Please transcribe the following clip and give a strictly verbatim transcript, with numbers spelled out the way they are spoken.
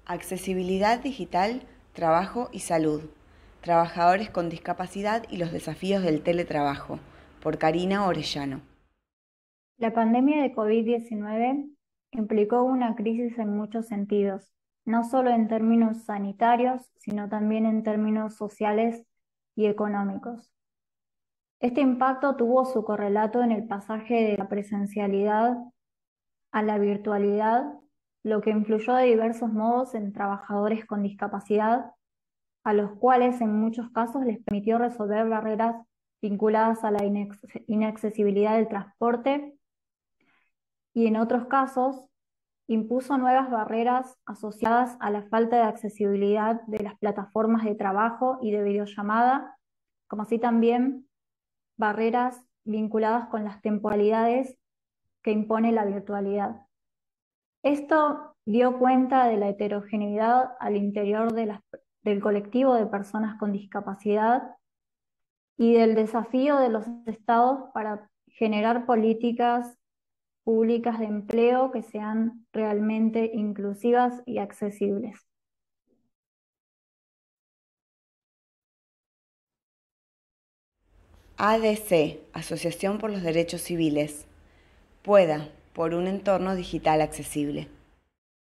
Accesibilidad digital, trabajo y salud. Trabajadores con discapacidad y los desafíos del teletrabajo, por Karina Orellano. La pandemia de COVID diecinueve implicó una crisis en muchos sentidos, no solo en términos sanitarios, sino también en términos sociales y económicos. Este impacto tuvo su correlato en el pasaje de la presencialidad a la virtualidad, lo que influyó de diversos modos en trabajadores con discapacidad, a los cuales en muchos casos les permitió resolver barreras vinculadas a la inaccesibilidad del transporte y en otros casos impuso nuevas barreras asociadas a la falta de accesibilidad de las plataformas de trabajo y de videollamada, como así también barreras vinculadas con las temporalidades que impone la virtualidad. Esto dio cuenta de la heterogeneidad al interior de las, del colectivo de personas con discapacidad y del desafío de los estados para generar políticas públicas de empleo que sean realmente inclusivas y accesibles. A D C, Asociación por los Derechos Civiles. Pueda, por un entorno digital accesible.